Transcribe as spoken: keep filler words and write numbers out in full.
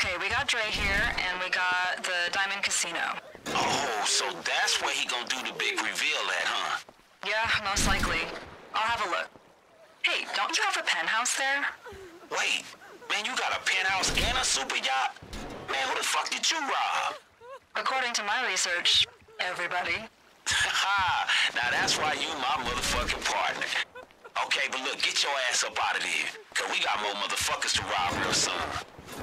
Okay, we got Dre here, and we got the Diamond Casino. Oh, so that's where he gonna do the big reveal at, huh? Yeah, most likely. I'll have a look. Hey, don't you have a penthouse there? Wait, man, you got a penthouse and a super yacht? Man, who the fuck did you rob? According to my research, everybody. Ha! Now that's why you my motherfucking partner. Okay, but look, get your ass up out of there. Cause we got more motherfuckers to rob real soon.